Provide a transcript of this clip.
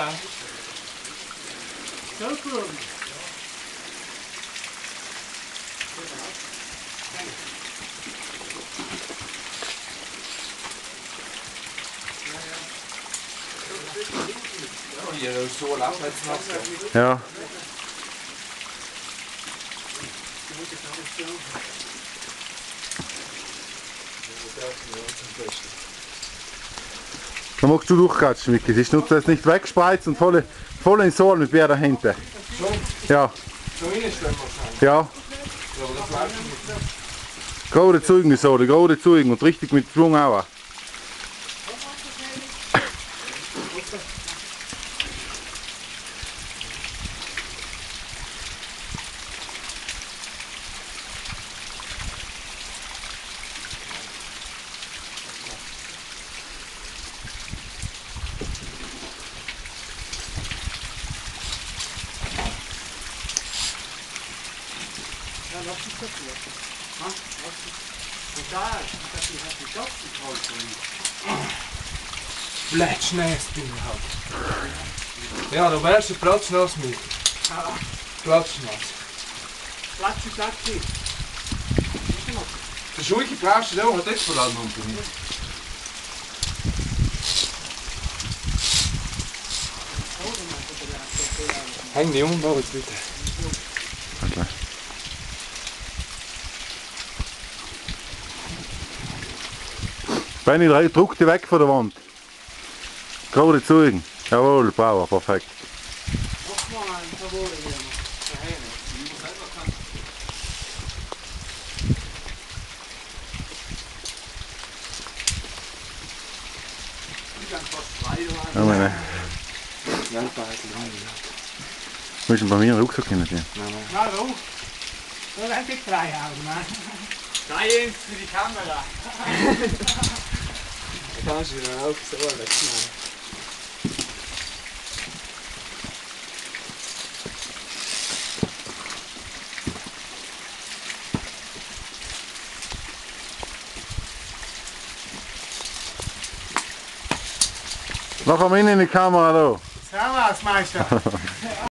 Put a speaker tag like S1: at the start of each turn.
S1: Ja.
S2: So cool.
S1: Hier so Laubheitsnass.
S3: Ja. Dann magst du durchkatschen, Vicky. Siehst du, das nicht wegspreizt und voll ins Ohr mit Bier dahinter.
S1: So?
S3: Ja.
S1: So reinstellen wahrscheinlich.
S3: Ja.
S1: Ja, aber das läuft nicht.
S3: Gerade Zeugen so, gerade Zeugen und richtig mit Schwung auch.
S2: Ja, lass dich das hier. Und da, ich hab die Schopf geholt.
S1: Blätschnass bin ich halt. Ja, da wärst du platschnass mit. Platschnass.
S2: Platzi.
S1: Der Schuike brauchst du auch, hat jetzt vor allem unter mir. Häng die um, Moritz, bitte.
S3: Okay. Benni, druck die weg von der Wand. Gerade Zeugen. Jawohl, Bauer, perfekt.
S2: Noch mal ein paar Worte hier.
S3: Ja, meine. Müssen bei mir einen Rucksack hinnehmen.
S2: Na, du. So hätte ich frei haben, ne? 3-1 für die Kamera.
S1: Kannst du dann auch so wegschneiden.
S3: Noch einmal in die Kamera da.
S2: Servus, Meister.